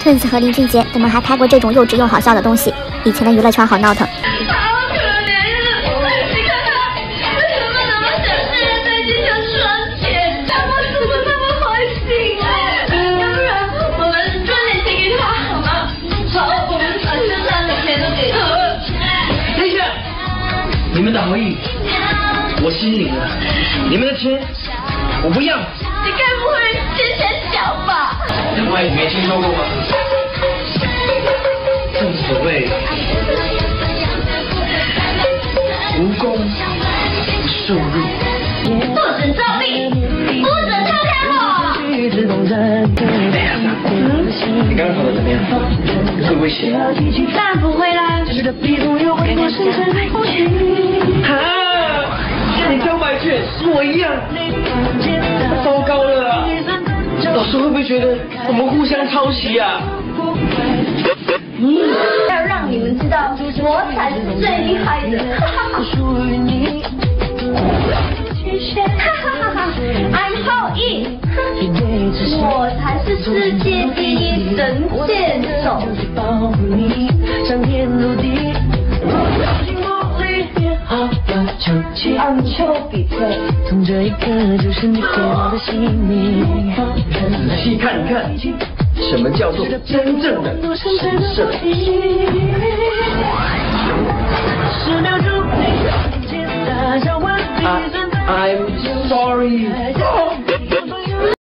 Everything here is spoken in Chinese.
Twins 和林俊杰怎么还拍过这种幼稚又好笑的东西？以前的娱乐圈好闹腾。 你们的好意我心领了，你们的钱我不要。 你该不会先前小吧？ 两位没听说过吗？正所谓无功不受禄。 不准作弊，不准偷看我！ 哎呀，你刚刚考的怎么样？会不会写？ 当然不会啦。 你交白卷跟我一样，糟糕了啊！老师会不会觉得我们互相抄袭啊？ 要让你们知道，我才是最厉害的！I'm 后羿，我才是世界第一神箭手。棒球比赛，从这一刻就是你给我的姓名。 仔细看一看，什么叫做真正的神射？ I'm sorry.